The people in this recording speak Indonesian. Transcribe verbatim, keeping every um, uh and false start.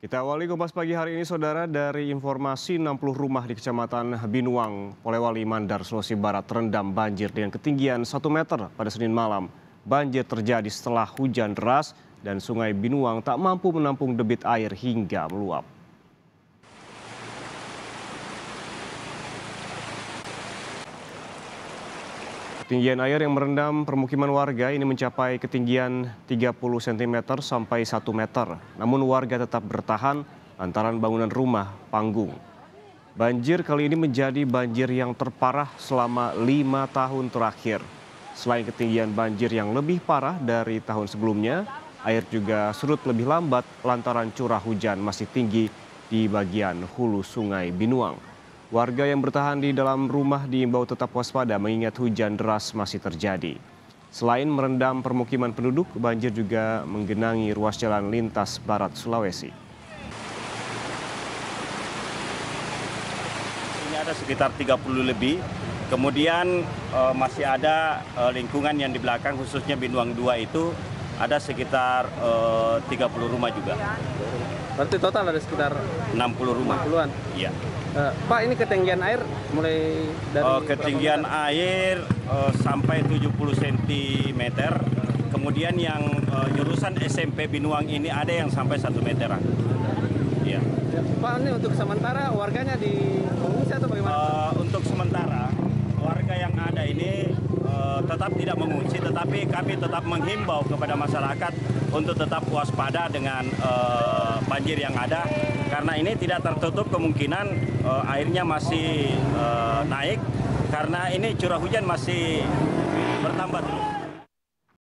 Kita awali Kompas Pagi hari ini, Saudara, dari informasi enam puluh rumah di Kecamatan Binuang, Polewali, Mandar, Sulawesi Barat terendam banjir dengan ketinggian satu meter pada Senin malam. Banjir terjadi setelah hujan deras dan Sungai Binuang tak mampu menampung debit air hingga meluap. Ketinggian air yang merendam permukiman warga ini mencapai ketinggian tiga puluh sentimeter sampai satu meter. Namun warga tetap bertahan lantaran bangunan rumah panggung. Banjir kali ini menjadi banjir yang terparah selama lima tahun terakhir. Selain ketinggian banjir yang lebih parah dari tahun sebelumnya, air juga surut lebih lambat lantaran curah hujan masih tinggi di bagian hulu Sungai Binuang. Warga yang bertahan di dalam rumah diimbau tetap waspada mengingat hujan deras masih terjadi. Selain merendam permukiman penduduk, banjir juga menggenangi ruas jalan lintas barat Sulawesi. Ini ada sekitar tiga puluh lebih. Kemudian uh, masih ada uh, lingkungan yang di belakang, khususnya Binuang dua itu ada sekitar uh, tiga puluh rumah juga. Berarti total ada sekitar enam puluh rumah. enam puluhan. Iya. Uh, Pak, ini ketinggian air mulai dari Uh, ketinggian air uh, sampai tujuh puluh sentimeter. Kemudian yang uh, jurusan S M P Binuang ini ada yang sampai satu meteran. Iya. Ya, Pak, ini untuk sementara warganya di pengungsi atau bagaimana? Uh, untuk sementara warga yang ada ini uh, tetap tidak mengungsi, tetapi kami tetap menghimbau kepada masyarakat untuk tetap waspada dengan uh, banjir yang ada, karena ini tidak tertutup kemungkinan uh, airnya masih uh, naik, karena ini curah hujan masih bertambah terus.